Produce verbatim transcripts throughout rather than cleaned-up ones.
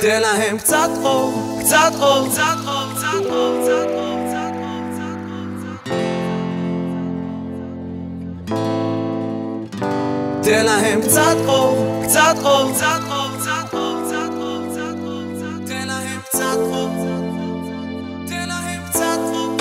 תן להם קצת אור, קצת אור, קצת אור, קצת אור, קצת אור, קצת אור, קצת אור. תן להם קצת אור, קצת אור, קצת אור, קצת אור, קצת אור, קצת אור. תן להם קצת אור, תן להם קצת אור.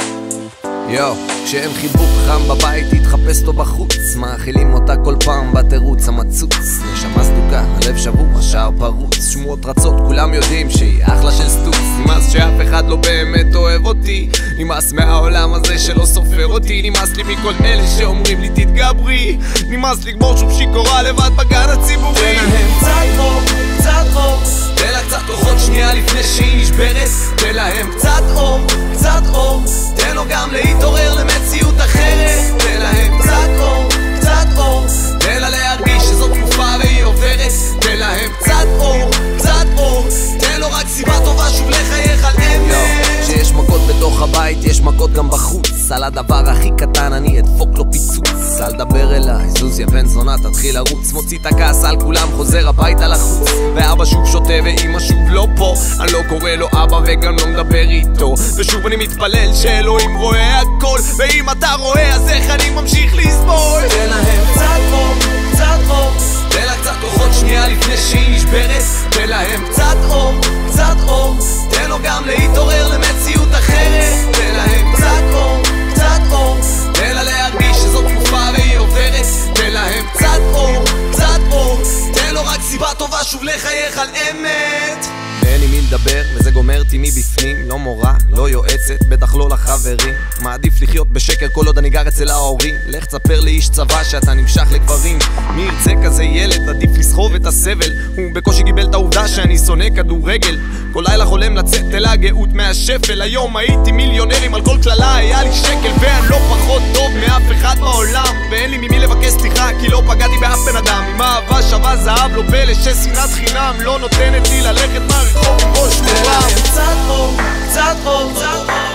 יו, כשאין חיבוק חם בבית תתחפש לו בחוץ, מאכילים אותה כל פעם בתירוץ המצוץ. נשמה סדוקה, הלב שבור, השער פרוץ, שמועות רצות, כולם יודעים שהיא אחלה של סטוץ. נמאס שאף אחד לא באמת אוהב אותי, נמאס מהעולם הזה שלא סופר אותי, נמאס לי מכל אלה שאומרים לי תתגברי, נמאס לגמור שוב שיכורה לבד בגן הציבורי. תן להם קצת אור, קצת אור, תן לה קצת כוחות שנייה לפני שהיא נשברת. תן להם קצת אור, קצת אור, תן לו גם להתעורר למציאות אחרת. תן להם קצת אור, קצת אור, תן לה להרגיש שזאת תקופה והיא עוברת. תן להם קצת אור, קצת אור, תן לו רק סיבה טובה שוב לחייך על אמת. כשיש מכות בתוך הבית יש מכות גם בחוץ, על הדבר הכי קטן אני אדפוק לו פיצוץ. אל דבר אליי, זוזיה בן זונה תתחיל לרוץ, מוציא את הכעס על כולם, חוזר הביתה לחוץ. ואבא שוב שותה ואמא שוב לא פה, אני לא קורא לו אבא וגם לא מדבר איתו, ושוב אני מתפלל שאלוהים רואה הכל, ואם אתה רואה אז איך אני ממשיך לסבול. תן להם קצת אור, קצת אור, תן לה קצת כוחות שנייה לפני שהיא נשברת. תן להם קצת אור, קצת אור, תן לו גם להתעורר למציאות אחרת. תן להם קצת אור, קצת אור, תן לה להרגיש שזאת תקופה והיא עוברת. תן להם קצת אור, קצת אור, תן לו רק סיבה טובה שוב לחייך על אמת. אין עם מי לדבר, וזה גומר אותי מבפנים. לא מורה, לא יועצת, בטח לא לחברים. מעדיף לחיות בשקר כל עוד אני גר אצל ההורים. לך תספר לאיש צבא שאתה נמשך לגברים. מי ירצה כזה ילד, עדיף לסחוב את הסבל. הוא בקושי קיבל את העובדה שאני שונא כדורגל. כל לילה חולם לצאת אל הגאות מהשפל. היום הייתי מיליונרים, על כל כללה היה לי שקל. ואני לא פחות טוב מאף אחד בעולם, ואין לי ממי לבקש סליחה כי לא פגעתי באף בן אדם. אם אהבה שווה זהב לא פלא ששנאת חינם לא נותנת לי ללכת מהרחוב עם ראש מורם. תן להם קצת אור, קצת אור, קצת אור.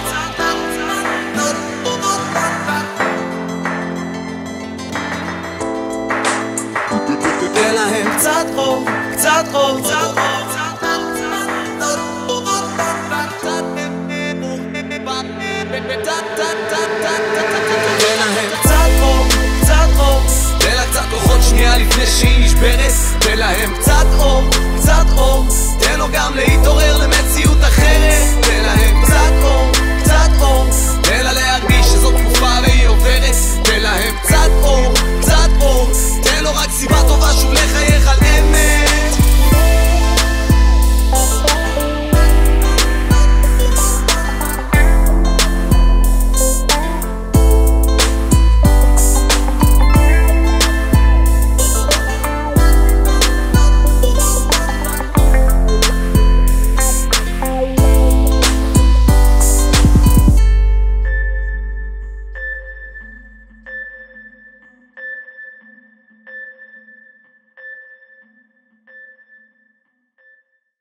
תן להם קצת אור, קצת אור, קצת אור. תן להם קצת אור, קצת אור, תן לה קצת כוחות שנייה לפני שהיא נשברת. תן להם קצת אור, קצת אור, תן לו גם להתעורר